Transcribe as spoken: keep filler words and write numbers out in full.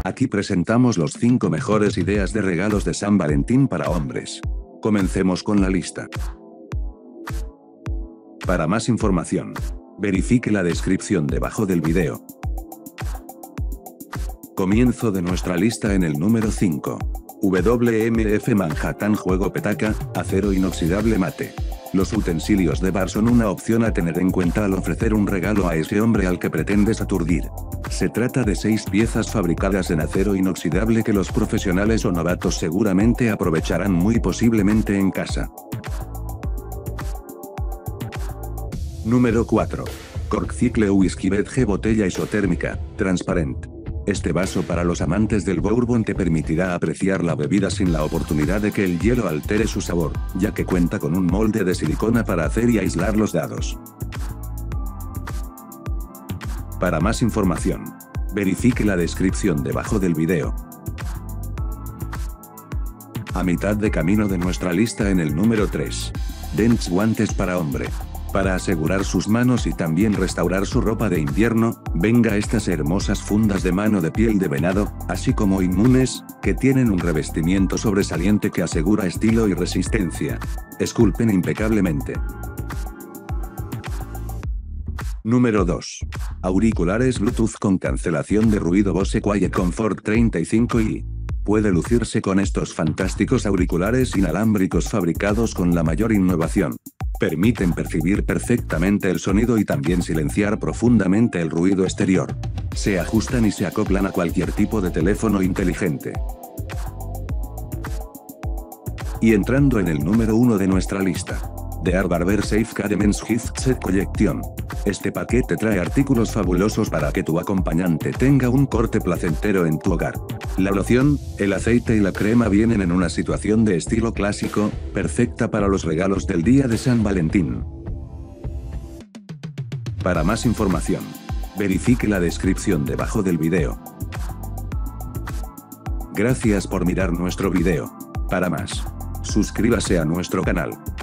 Aquí presentamos los cinco mejores ideas de regalos de San Valentín para hombres. Comencemos con la lista. Para más información, verifique la descripción debajo del video. Comienzo de nuestra lista en el número cinco. W M F Manhattan Juego Petaca, acero inoxidable mate. Los utensilios de bar son una opción a tener en cuenta al ofrecer un regalo a ese hombre al que pretendes aturdir. Se trata de seis piezas fabricadas en acero inoxidable que los profesionales o novatos seguramente aprovecharán muy posiblemente en casa. Número cuatro. Corkcicle Whisky Vedge botella isotérmica, transparente. Este vaso para los amantes del bourbon te permitirá apreciar la bebida sin la oportunidad de que el hielo altere su sabor, ya que cuenta con un molde de silicona para hacer y aislar los dados. Para más información, verifique la descripción debajo del video. A mitad de camino de nuestra lista en el número tres. Dents guantes para hombre. Para asegurar sus manos y también restaurar su ropa de invierno, venga estas hermosas fundas de mano de piel de venado, así como inmunes, que tienen un revestimiento sobresaliente que asegura estilo y resistencia. Esculpen impecablemente. Número dos. Auriculares Bluetooth con cancelación de ruido Bose Quiet Comfort treinta y cinco i. Puede lucirse con estos fantásticos auriculares inalámbricos fabricados con la mayor innovación. Permiten percibir perfectamente el sonido y también silenciar profundamente el ruido exterior. Se ajustan y se acoplan a cualquier tipo de teléfono inteligente. Y entrando en el número uno de nuestra lista. The Art Barber Safe Men's Gift Set Collection. Este paquete trae artículos fabulosos para que tu acompañante tenga un corte placentero en tu hogar. La loción, el aceite y la crema vienen en una situación de estilo clásico, perfecta para los regalos del día de San Valentín. Para más información, verifique la descripción debajo del video. Gracias por mirar nuestro video. Para más, suscríbase a nuestro canal.